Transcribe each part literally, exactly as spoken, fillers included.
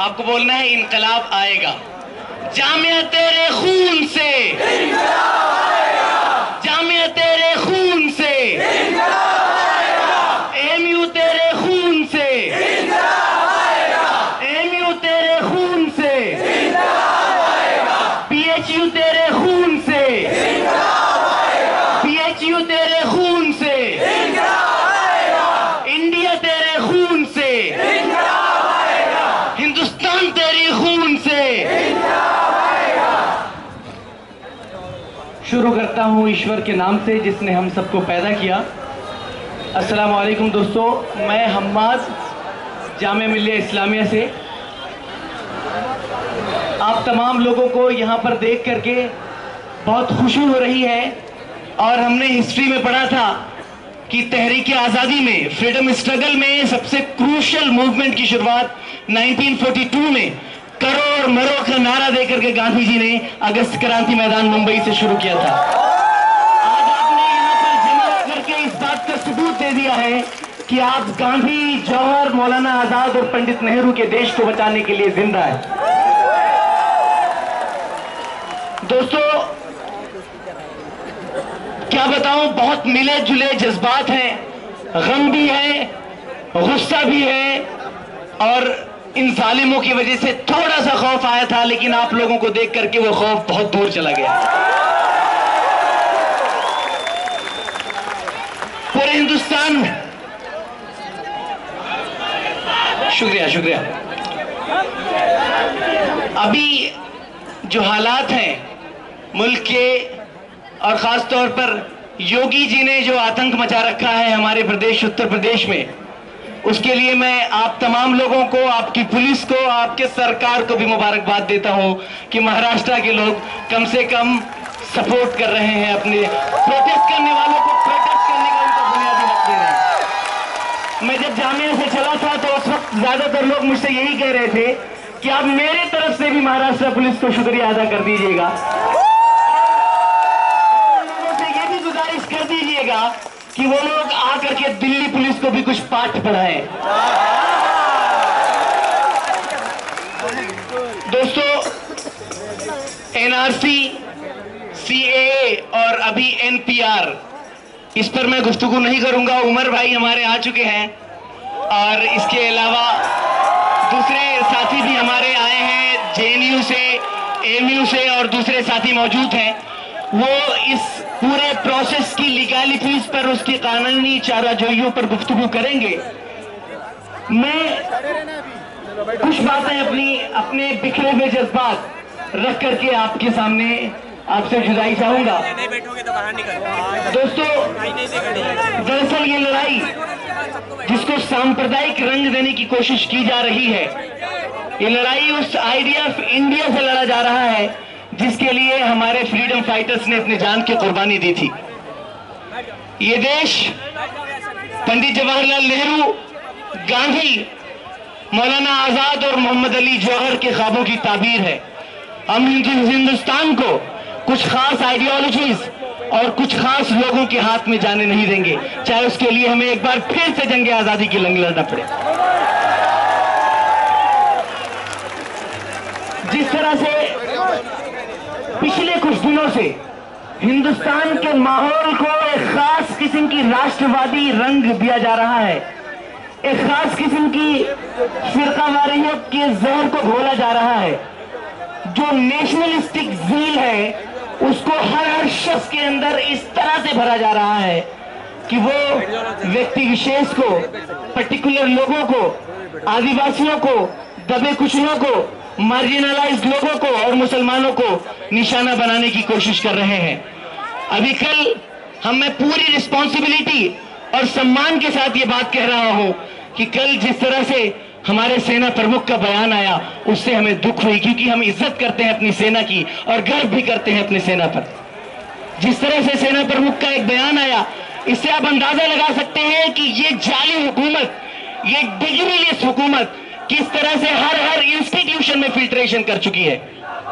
आपको बोलना है इनकलाब आएगा। जामिया तेरे खून से इनकलाब आएगा, जामिया तेरे खून से इनकलाब आएगा, एमयू तेरे खून से इनकलाब आएगा, एमयू तेरे खून से इनकलाब आएगा, पीएचयू तेरे खून से इनकलाब आएगा, पीएचयू तेरे खून से इनकलाब आएगा, इंडिया तेरे खून से इनकलाब आएगा, हिंदुस्तान तेरी खून से इनकलाब आएगा। शुरू करता हूँ ईश्वर के नाम से जिसने हम सबको पैदा किया। अस्सलाम वालेकुम दोस्तों, मैं हम्माद जामिया मिल्लिया इस्लामिया से आप तमाम लोगों को यहाँ पर देख करके बहुत खुशी हो रही है। और हमने हिस्ट्री में पढ़ा था कि तहरीक आज़ादी में, फ्रीडम स्ट्रगल में सबसे क्रूशल मूवमेंट की शुरुआत नाइनटीन फोर्टी टू में करो और मरो का नारा देकर के गांधी जी ने अगस्त क्रांति मैदान मुंबई से शुरू किया था। आज आपने यहाँ पर जमा करके इस बात का सबूत दे दिया है कि आप गांधी, जौहर, मौलाना आजाद और पंडित नेहरू के देश को बचाने के लिए जिंदा है। दोस्तों क्या बताऊं, बहुत मिले जुले जज्बात हैं, गम भी है, गुस्सा भी है और इन जालिमों की वजह से थोड़ा सा खौफ आया था, लेकिन आप लोगों को देख करके वो खौफ बहुत दूर चला गया। पूरे हिंदुस्तान में शुक्रिया शुक्रिया अभी जो हालात हैं मुल्क के और खास तौर पर योगी जी ने जो आतंक मचा रखा है हमारे प्रदेश उत्तर प्रदेश में, उसके लिए मैं आप तमाम लोगों को, आपकी पुलिस को, आपके सरकार को भी मुबारकबाद देता हूं कि महाराष्ट्र के लोग कम से कम सपोर्ट कर रहे हैं, अपने प्रोटेस्ट करने वालों को प्रोटेस्ट करने का उनका बुनियादी हक दे रहे हैं। मैं जब जामिया से चला था तो उस वक्त ज्यादातर लोग मुझसे यही कह रहे थे कि आप मेरे तरफ से भी महाराष्ट्र पुलिस को शुक्रिया अदा कर दीजिएगा, कर दीजिएगा कि वो लोग आकर के दिल्ली पुलिस को भी कुछ पाठ पढ़ाएं। दोस्तों एनआरसी, सीएए और अभी एनपीआर, इस पर मैं गुफ्तगू नहीं करूंगा। उमर भाई हमारे आ चुके हैं और इसके अलावा दूसरे साथी भी हमारे आए हैं, जेएनयू से, एमयू से और दूसरे साथी मौजूद हैं। वो इस पूरे प्रोसेस की लीगैलिटीज पर, उसकी कानूनी चाराजोइयों पर गुफ्तगू करेंगे। मैं कुछ बातें अपनी अपने बिखरे हुए जज्बात रख करके आपके सामने आपसे जुदाई चाहूंगा। दोस्तों दरअसल ये लड़ाई जिसको सांप्रदायिक रंग देने की कोशिश की जा रही है, ये लड़ाई उस आइडिया ऑफ इंडिया से लड़ा जा रहा है जिसके लिए हमारे फ्रीडम फाइटर्स ने अपनी जान की कुर्बानी दी थी। ये देश पंडित जवाहरलाल नेहरू, गांधी, मौलाना आजाद और मोहम्मद अली जौहर के ख्वाबों की ताबीर है। हम हिंदुस्तान को कुछ खास आइडियोलॉजीज और कुछ खास लोगों के हाथ में जाने नहीं देंगे, चाहे उसके लिए हमें एक बार फिर से जंग आजादी की लंग लड़ना पड़े। जिस तरह से पिछले कुछ दिनों से हिंदुस्तान के माहौल को एक खास किस्म की राष्ट्रवादी रंग दिया जा रहा है, एक खास किस्म की फिरकावारियत के जहर को घोला जा रहा है, जो नेशनलिस्टिक ज़ील है उसको हर हर शख्स के अंदर इस तरह से भरा जा रहा है कि वो व्यक्ति विशेष को, पर्टिकुलर लोगों को, आदिवासियों को, दबे कुचलों को, मार्जिनलाइज्ड लोगों को और मुसलमानों को निशाना बनाने की कोशिश कर रहे हैं। अभी कल हम मैं पूरी रिस्पॉन्सिबिलिटी और सम्मान के साथ ये बात कह रहा हूं कि कल जिस तरह से हमारे सेना प्रमुख का बयान आया उससे हमें दुख हुई, क्योंकि हम इज्जत करते हैं अपनी सेना की और गर्व भी करते हैं अपनी सेना पर। जिस तरह से सेना प्रमुख का एक बयान आया, इससे आप अंदाजा लगा सकते हैं कि ये जाली हुकूमत, ये डिग्रीलेस हुकूमत किस तरह से हर हर इंस्टीट्यूशन में फिल्ट्रेशन कर चुकी है।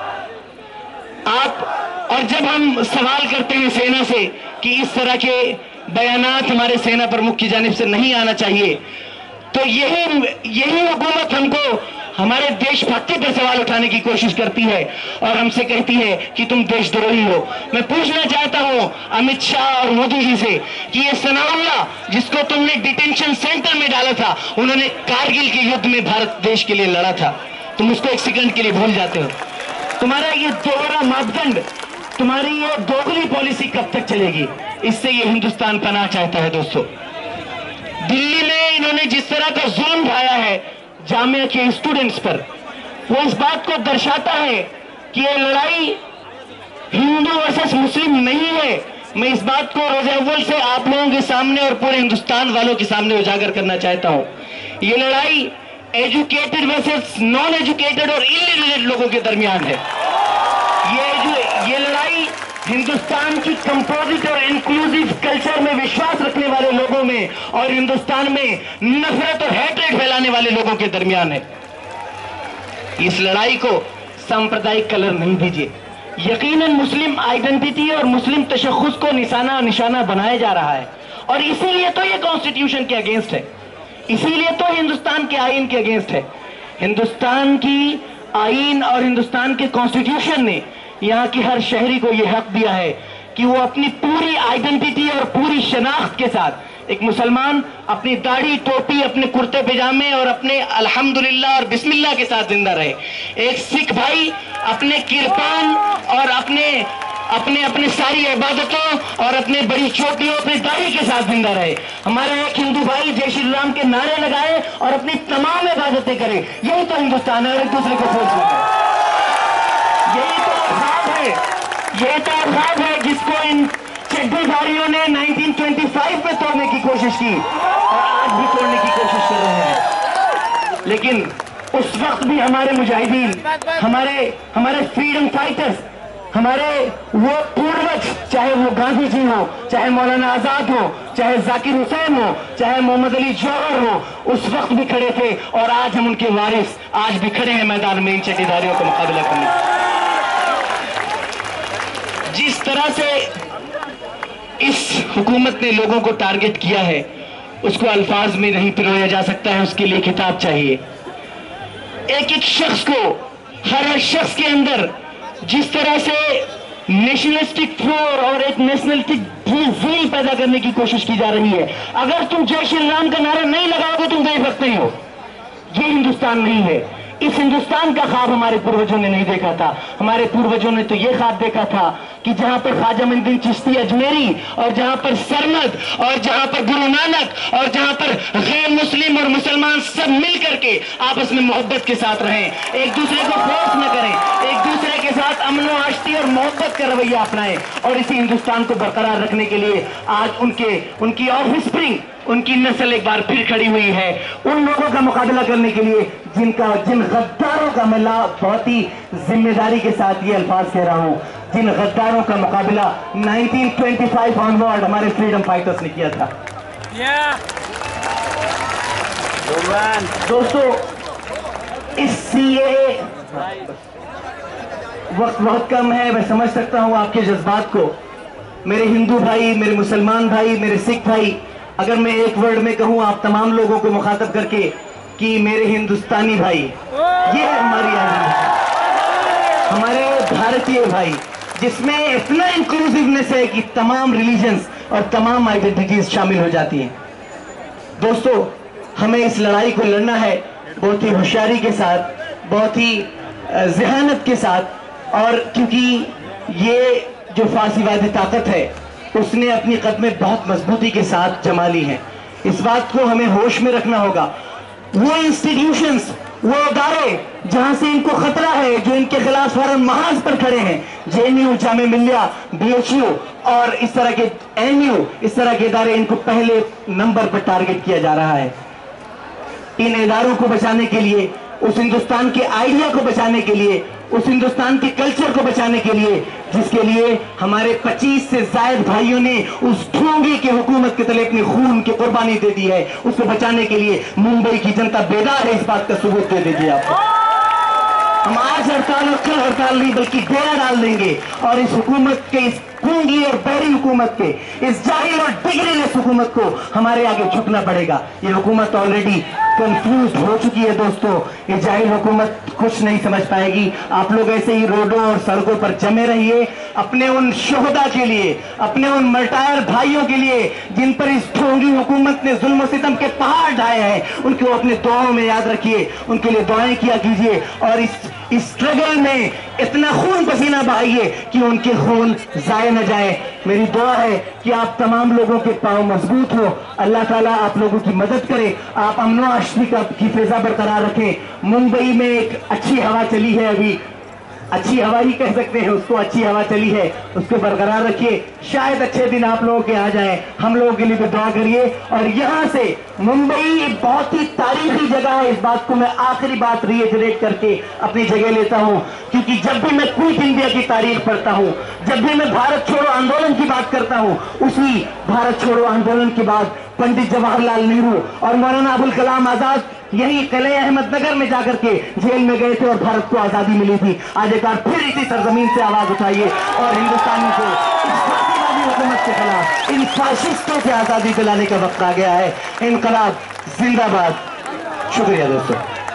आप और जब हम सवाल करते हैं सेना से कि इस तरह के बयानात हमारे सेना प्रमुख की जानिब से नहीं आना चाहिए, तो यही यही हुकूमत हमको हमारे देशभक्ति पर सवाल उठाने की कोशिश करती है और हमसे कहती है कि तुम देशद्रोही हो। मैं पूछना चाहता हूं अमित शाह और मोदी जी से कि ये सनाउल्लाह जिसको तुमने डिटेंशन सेंटर में डाला था, उन्होंने कारगिल के युद्ध में भारत देश के लिए लड़ा था, तुम उसको एक सेकंड के लिए भूल जाते हो। तुम्हारा ये दोहरा मापदंड, तुम्हारी ये दोगली पॉलिसी कब तक चलेगी? इससे ये हिंदुस्तान पनाह चाहता है। दोस्तों, दिल्ली में इन्होंने जिस तरह का जुल्म ढाया है जामिया के स्टूडेंट्स पर, वो इस बात को दर्शाता है कि ये लड़ाई हिंदू वर्सेस मुस्लिम नहीं है। मैं इस बात को रोज़े अव्वल से आप लोगों के सामने और पूरे हिंदुस्तान वालों के सामने उजागर करना चाहता हूं। ये लड़ाई एजुकेटेड वर्सेस नॉन एजुकेटेड और इलिटरेट लोगों के दरमियान है। ये जो ये लड़ाई हिंदुस्तान की कंपोजिट और इंक्लूसिव कल्चर में विश्वास रखने वाले लोगों में और हिंदुस्तान में नफरत और हेट्रेड फैलाने वाले लोगों के दरमियान है। इस लड़ाई को सांप्रदायिक कलर नहीं दीजिए। यकीनन मुस्लिम आइडेंटिटी और मुस्लिम तशख्खुस को निशाना निशाना बनाया जा रहा है और इसीलिए तो ये कॉन्स्टिट्यूशन के अगेंस्ट है, इसीलिए तो हिंदुस्तान के आईन के अगेंस्ट है। हिंदुस्तान की आईन और हिंदुस्तान के कॉन्स्टिट्यूशन ने यहाँ की हर शहरी को यह हक दिया है कि वो अपनी पूरी आइडेंटिटी और पूरी शनाख्त के साथ, एक मुसलमान अपनी दाढ़ी टोपी, अपने कुर्ते पैजामे और अपने अल्हम्दुलिल्लाह और बिस्मिल्लाह के साथ जिंदा रहे। एक सिख भाई अपने किरपान और अपने अपने अपने सारी इबादतों और अपने बड़ी चोटियों, अपनी दाढ़ी के साथ जिंदा रहे। हमारा एक हिंदू भाई जय श्री राम के नारे लगाए और अपनी तमाम इबादतें करे। यही तो हिंदुस्तान है और एक दूसरे को फोर्स करे। यही तो ख्वाब है, यही तो ख्वाब है जिसको इन चड्ढेधारियों ने नाइनटीन ट्वेंटी फाइव में तोड़ने की कोशिश की और आज भी तोड़ने की कोशिश कर रहे हैं। लेकिन उस वक्त भी हमारे मुजाहिदीन, हमारे हमारे फ्रीडम फाइटर्स, हमारे वो पूर्वज, चाहे वो गांधी जी हो, चाहे मौलाना आजाद हो, चाहे जाकिर हुसैन हो, चाहे मोहम्मद अली जौहर हो, उस वक्त भी खड़े थे और आज हम उनके वारिस आज भी खड़े हैं मैदान में इन चड्ढेधारियों का मुकाबला करने। जिस तरह से इस हुकूमत ने लोगों को टारगेट किया है उसको अल्फाज में नहीं पिरोया जा सकता है, उसके लिए किताब चाहिए। एक एक शख्स को, हर हर शख्स के अंदर जिस तरह से नेशनलिस्टिक फ्लोर और एक नेशनलिस्टिक ज़ील पैदा करने की कोशिश की जा रही है, अगर तुम जय श्री राम का नारा नहीं लगाओगे तुम देशभक्त नहीं हो। ये हिंदुस्तान नहीं है। इस हिंदुस्तान का ख्वाब हमारे पूर्वजों ने नहीं देखा था। हमारे पूर्वजों ने तो ये ख्वाब देखा था कि जहां पर ख्वाजा मोइनुद्दीन चिश्ती अजमेरी और जहां पर सरमद और जहां पर गुरु नानक और जहां पर गैर मुस्लिम और मुसलमान सब मिल करके आपस में मोहब्बत के साथ रहें, एक दूसरे को फोर्स न करें, एक दूसरे के साथ अमन व आश्ती और मोहब्बत का रवैया अपनाएं। और इसी हिंदुस्तान को बरकरार रखने के लिए आज उनके उनकी ऑफस्प्रिंग, उनकी नस्ल एक बार फिर खड़ी हुई है, उन लोगों का मुकाबला करने के लिए जिनका जिन गद्दारों का मैं बहुत ही जिम्मेदारी के साथ ये अल्फाज कह रहा हूं, जिन गद्दारों का मुकाबला नाइनटीन ट्वेंटी फाइव ऑनवर्ड हमारे फ्रीडम फाइटर्स ने किया था। yeah. दोस्तों, इस सी ए ए वक्त बहुत कम है, मैं समझ सकता हूं आपके जज्बात को। मेरे हिंदू भाई, मेरे मुसलमान भाई, मेरे सिख भाई, अगर मैं एक वर्ड में कहूं आप तमाम लोगों को मुखातब करके कि मेरे हिंदुस्तानी भाई, ये है हमारी आइडेंटिटी, हमारे भारतीय भाई, जिसमें इतना इंक्लूसिवनेस है कि तमाम रिलीजन्स और तमाम आइडेंटिटीज शामिल हो जाती हैं। दोस्तों, हमें इस लड़ाई को लड़ना है बहुत ही होशियारी के साथ, बहुत ही ज़हानत के साथ, और क्योंकि ये जो फासीवादी ताकत है उसने अपनी कदमें बहुत मजबूती के साथ जमा ली हैं। इस बात को हमें होश में रखना होगा। वो इंस्टीट्यूशंस, वो अदारे जहां से इनको खतरा है, जो इनके खिलाफ फौरन महाज पर खड़े हैं, J N U, Jamia Millia, B H U और इस तरह के एन यू, इस तरह के इदारे, इनको पहले नंबर पर टारगेट किया जा रहा है। इन इदारों को बचाने के लिए, उस हिंदुस्तान के आइडिया को बचाने के लिए, उस हिंदुस्तान के कल्चर को बचाने के लिए जिसके लिए हमारे पच्चीस से ज्यादा भाइयों ने उस ढोंगी की हुकूमत के तले अपनी खून की कुर्बानी दे दी है, उसको बचाने के लिए मुंबई की जनता बेदार है। इस बात का सबूत दे दीजिए आप। हम आज हड़ताल और कल हड़ताल नहीं बल्कि डेरा डाल देंगे और इस हुकूमत के इस गूंगी और बहरी हुकूमत के, इस जाहिल और डिग्रीलेस हुकूमत को हमारे आगे झुकना पड़ेगा। ये हुकूमत ऑलरेडी कंफ्यूज हो चुकी है दोस्तों। ये जाहिल हुकूमत कुछ नहीं समझ पाएगी। आप लोग ऐसे ही रोडों और सड़कों पर जमे रहिए, अपने उन शोहदा के लिए, अपने उन मर्टायर भाइयों के लिए जिन पर इस ढोंगी हुकूमत ने जुल्म और सितम के पहाड़ ढाए हैं, उनको अपने दुआओं में याद रखिए, उनके लिए दुआएं किया कीजिए और इस इस स्ट्रगल में इतना खून पसीना बहाइए कि उनके खून जाए न जाए। मेरी दुआ है कि आप तमाम लोगों के पांव मजबूत हो, अल्लाह ताला आप लोगों की मदद करे, आप अमन व आशनी की फिजा बरकरार रखें। मुंबई में एक अच्छी हवा चली है, अभी अच्छी हवा ही कह सकते हैं उसको, अच्छी हवा चली है, उसको बरकरार रखिए। शायद अच्छे दिन आप लोगों के आ जाएं, हम लोगों के लिए भी दुआ करिए। और यहाँ से मुंबई एक बहुत ही तारीखी जगह है, इस बात को मैं आखिरी बात रिएटरेट करके अपनी जगह लेता हूँ, क्योंकि जब भी मैं क्विट इंडिया की तारीख पढ़ता हूँ, जब भी मैं भारत छोड़ो आंदोलन की बात करता हूँ, उसी भारत छोड़ो आंदोलन के बाद पंडित जवाहरलाल नेहरू और मौलाना अबुल कलाम आजाद यही किले अहमदनगर में जाकर के जेल में गए थे और भारत को आजादी मिली थी। आज एक बार फिर इसी सरजमीन से आवाज उठाइए और हिंदुस्तानियों को इस फासिस्तानी हुकूमत के खिलाफ, इन फाशिस्टों से आजादी दिलाने का वक्त आ गया है। इनकलाब जिंदाबाद। शुक्रिया दोस्तों।